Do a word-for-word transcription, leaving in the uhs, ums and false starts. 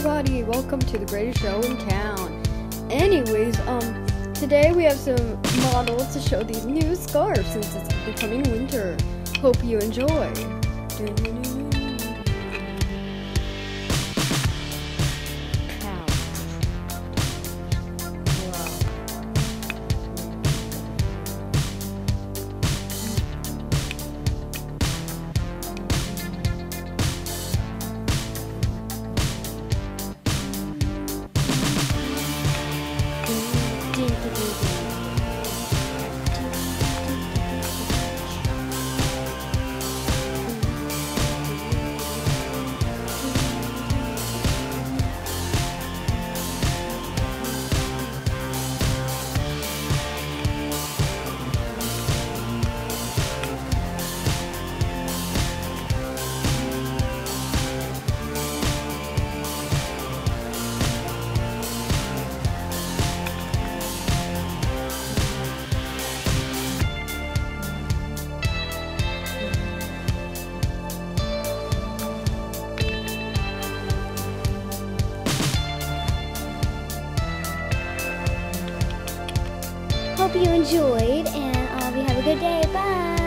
everybody, welcome to the greatest show in town. Anyways, um, today we have some models to show these new scarves since it's becoming winter. Hope you enjoy. Hope you enjoyed, and uh, we have a good day. Bye.